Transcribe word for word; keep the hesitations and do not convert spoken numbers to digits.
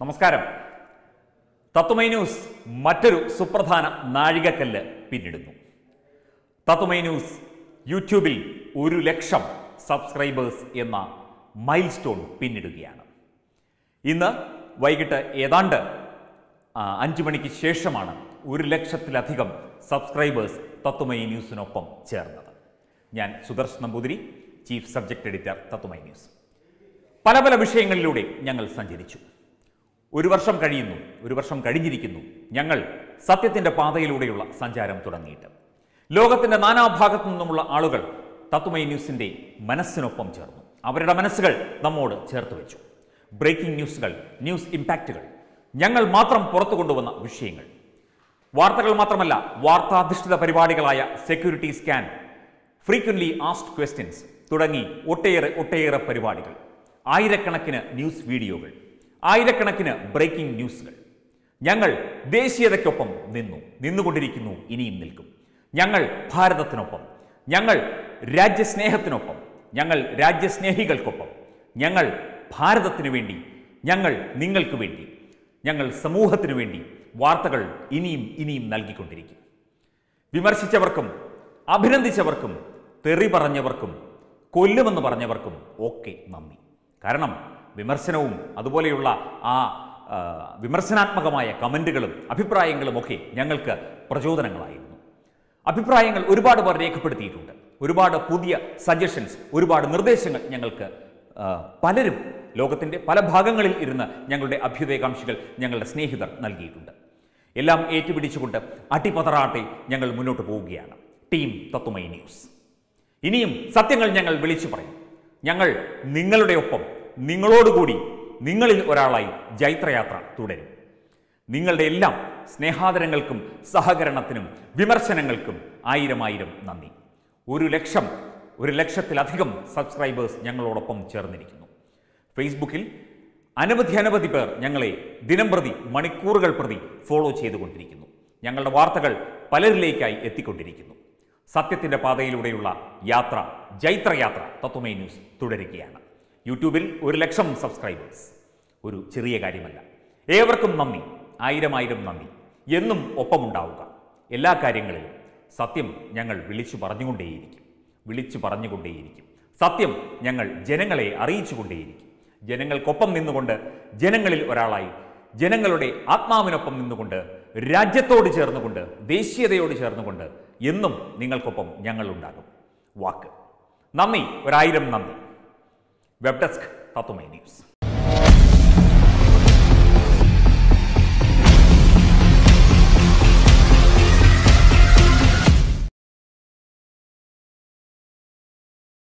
നമസ്കാരം. തത്വമൈ ന്യൂസ് മറ്റൊരു സുപ്രധാന നാഴികക്കല്ല് പിന്നിടുന്നു. തത്വമൈ ന്യൂസ് യൂട്യൂബിൽ ഒരു ലക്ഷം സബ്സ്ക്രൈബേഴ്സ് എന്ന മൈൽ സ്റ്റോൺ പിന്നിടുകയാണ്. ഇന്ന് വൈകിട്ട് ഏതാണ്ട് അഞ്ചു മണിക്ക് ശേഷമാണ് ഒരു ലക്ഷത്തിലധികം സബ്സ്ക്രൈബേഴ്സ് തത്വമൈ ന്യൂസിനൊപ്പം ചേർന്നത്. ഞാൻ Sudarshan Namboothiri, chief subject editor, Tatwamayi news. പല പല വിഷയങ്ങളിലൂടെ ഞങ്ങൾ സഞ്ചരിച്ചു. ഒരു വർഷം കഴിയുന്നു, ഒരു വർഷം കഴിഞ്ഞിരിക്കുന്നു ഞങ്ങൾ സത്യത്തിൻ്റെ പാതയിലൂടെയുള്ള സഞ്ചാരം തുടങ്ങിയിട്ട്. ലോകത്തിൻ്റെ നാനാഭാഗത്തു നിന്നുമുള്ള ആളുകൾ തത്വമൈ ന്യൂസിൻ്റെ മനസ്സിനൊപ്പം ചേർന്നു. അവരുടെ മനസ്സുകൾ നമ്മോട് ചേർത്ത് വെച്ചു. ബ്രേക്കിംഗ് ന്യൂസുകൾ, ന്യൂസ് ഇമ്പാക്റ്റുകൾ, ഞങ്ങൾ മാത്രം പുറത്തു കൊണ്ടുവന്ന വിഷയങ്ങൾ, വാർത്തകൾ മാത്രമല്ല വാർത്താധിഷ്ഠിത പരിപാടികളായ security scan, frequently asked questions തുടങ്ങി ഒട്ടേറെ ഒട്ടേറെ പരിപാടികൾ, ആയിരക്കണക്കിന് ന്യൂസ് വീഡിയോകൾ, ആയിരക്കണക്കിന് ബ്രേക്കിംഗ് ന്യൂസുകൾ. ഞങ്ങൾ ദേശീയതയ്ക്കൊപ്പം നിന്നു, നിന്നുകൊണ്ടിരിക്കുന്നു, ഇനിയും നിൽക്കും. ഞങ്ങൾ ഭാരതത്തിനൊപ്പം, ഞങ്ങൾ രാജ്യസ്നേഹത്തിനൊപ്പം, ഞങ്ങൾ രാജ്യസ്നേഹികൾക്കൊപ്പം, ഞങ്ങൾ ഭാരതത്തിനു വേണ്ടി, ഞങ്ങൾ നിങ്ങൾക്ക് വേണ്ടി, ഞങ്ങൾ സമൂഹത്തിനു വേണ്ടി വാർത്തകൾ ഇനിയും ഇനിയും നൽകിക്കൊണ്ടിരിക്കും. വിമർശിച്ചവർക്കും അഭിനന്ദിച്ചവർക്കും തെറി പറഞ്ഞവർക്കും കൊല്ലുമെന്ന് പറഞ്ഞവർക്കും ഒക്കെ നന്ദി. കാരണം വിമർശനവും അതുപോലെയുള്ള ആ വിമർശനാത്മകമായ കമൻറ്റുകളും അഭിപ്രായങ്ങളും ഒക്കെ ഞങ്ങൾക്ക് പ്രചോദനങ്ങളായിരുന്നു. അഭിപ്രായങ്ങൾ ഒരുപാട് പേർ രേഖപ്പെടുത്തിയിട്ടുണ്ട്. ഒരുപാട് പുതിയ സജഷൻസ്, ഒരുപാട് നിർദ്ദേശങ്ങൾ ഞങ്ങൾക്ക് പലരും ലോകത്തിൻ്റെ പല ഭാഗങ്ങളിൽ ഇരുന്ന് ഞങ്ങളുടെ അഭ്യുദയകാംക്ഷികൾ, ഞങ്ങളുടെ സ്നേഹിതർ നൽകിയിട്ടുണ്ട്. എല്ലാം ഏറ്റുപിടിച്ചുകൊണ്ട് അട്ടിപ്പതറാട്ടെ ഞങ്ങൾ മുന്നോട്ട് പോവുകയാണ്. Team Tatwamayi news. ഇനിയും സത്യങ്ങൾ ഞങ്ങൾ വിളിച്ചു പറയും. ഞങ്ങൾ നിങ്ങളുടെ ഒപ്പം, നിങ്ങളോടുകൂടി, നിങ്ങളിൽ ഒരാളായി ജൈത്രയാത്ര തുടരും. നിങ്ങളുടെ എല്ലാം സ്നേഹാദരങ്ങൾക്കും സഹകരണത്തിനും വിമർശനങ്ങൾക്കും ആയിരം ആയിരം നന്ദി. ഒരു ലക്ഷം ഒരു ലക്ഷത്തിലധികം സബ്സ്ക്രൈബേഴ്സ് ഞങ്ങളോടൊപ്പം ചേർന്നിരിക്കുന്നു. ഫേസ്ബുക്കിൽ അനവധി അനവധി പേർ ഞങ്ങളെ ദിനം പ്രതി, മണിക്കൂറുകൾ പ്രതി ഫോളോ ചെയ്തുകൊണ്ടിരിക്കുന്നു. ഞങ്ങളുടെ വാർത്തകൾ പലരിലേക്കായി എത്തിക്കൊണ്ടിരിക്കുന്നു. സത്യത്തിൻ്റെ പാതയിലൂടെയുള്ള യാത്ര, ജൈത്രയാത്ര തത്വമൈ ന്യൂസ് തുടരുകയാണ്. യൂട്യൂബിൽ ഒരു ലക്ഷം സബ്സ്ക്രൈബേഴ്സ് ഒരു ചെറിയ കാര്യമല്ല. ഏവർക്കും നന്ദി, ആയിരം ആയിരം നന്ദി. എന്നും ഒപ്പമുണ്ടാവുക. എല്ലാ കാര്യങ്ങളിലും സത്യം ഞങ്ങൾ വിളിച്ചു പറഞ്ഞുകൊണ്ടേയിരിക്കും, വിളിച്ചു പറഞ്ഞുകൊണ്ടേയിരിക്കും. സത്യം ഞങ്ങൾ ജനങ്ങളെ അറിയിച്ചുകൊണ്ടേയിരിക്കും. ജനങ്ങൾക്കൊപ്പം നിന്നുകൊണ്ട്, ജനങ്ങളിൽ ഒരാളായി, ജനങ്ങളുടെ ആത്മാവിനൊപ്പം നിന്നുകൊണ്ട്, രാജ്യത്തോട് ചേർന്നുകൊണ്ട്, ദേശീയതയോട് ചേർന്നുകൊണ്ട് എന്നും നിങ്ങൾക്കൊപ്പം ഞങ്ങൾ ഉണ്ടാകും. വാക്ക്. നന്ദി, ഒരായിരം നന്ദി. Web desk Tatwamayi news.